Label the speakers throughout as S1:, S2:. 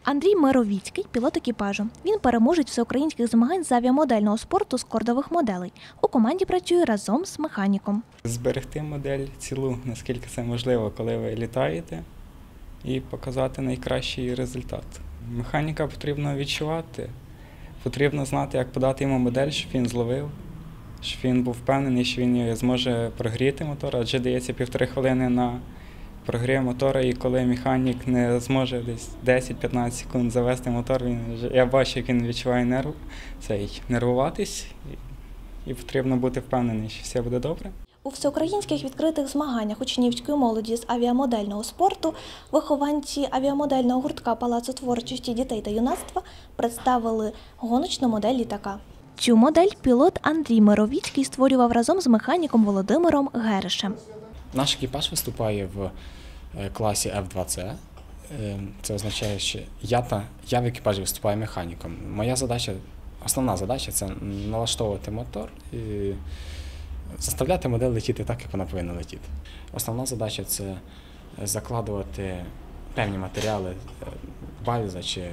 S1: Андрій Мировіцький – пілот екіпажу. Він переможець всеукраїнських змагань з авіамодельного спорту з кордових моделей. У команді працює разом з механіком.
S2: Зберегти модель цілу, наскільки це можливо, коли ви літаєте, і показати найкращий результат. Механіка потрібно відчувати, потрібно знати, як подати йому модель, щоб він зловив, щоб він був впевнений, що він зможе прогріти мотор, адже дається 1,5 хвилини на прогрів мотора, і коли механік не зможе десь 10-15 секунд завести мотор, я бачу, як він відчуває нервуватись, і потрібно бути впевнений, що все буде добре.
S1: У всеукраїнських відкритих змаганнях учнівської молоді з авіамодельного спорту вихованці авіамодельного гуртка Палацу творчості дітей та юнацтва представили гоночну модель літака. Цю модель пілот Андрій Мировіцький створював разом з механіком Володимиром Геришем.
S3: Наш екіпаж виступає в класі F2C. Це означає, що я в екіпажі виступаю механіком. Моя задача, основна задача – це налаштовувати мотор і заставляти модель летіти так, як вона повинна летіти. Основна задача – це закладувати певні матеріали, бальза чи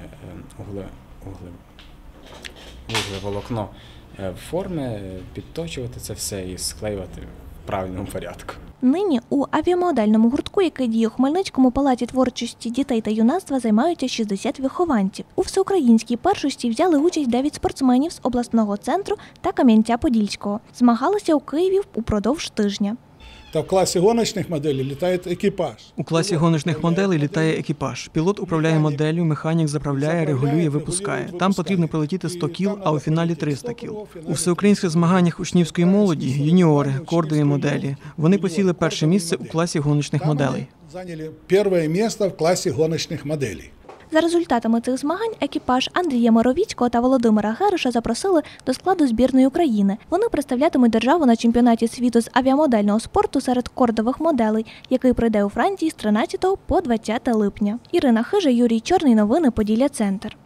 S3: вуглеволокно в форми, підточувати це все і склеювати в правильному порядку.
S1: Нині у авіамодельному гуртку, який діє у Хмельницькому палаці творчості дітей та юнацтва, займаються 60 вихованців. У всеукраїнській першості взяли участь 9 спортсменів з обласного центру та Кам'янця-Подільського. Змагалися у Києві упродовж тижня.
S4: Та в класі гоночних моделей літає екіпаж.
S5: У класі гоночних моделей літає екіпаж. Пілот управляє моделлю, механік заправляє, регулює, випускає. Там потрібно прилетіти 100 кіл, а у фіналі 300 кіл. У всеукраїнських змаганнях учнівської молоді – юніори, кордові моделі. Вони посіли перше місце у класі гоночних моделей.
S4: Зайняли перше місце в класі гоночних моделей.
S1: За результатами цих змагань екіпаж Андрія Мировіцького та Володимира Гериша запросили до складу збірної України. Вони представлятимуть державу на чемпіонаті світу з авіамодельного спорту серед кордових моделей, який пройде у Франції з 13 по 20 липня. Ірина Хижа, Юрій Чорний. Новини Поділля Центр.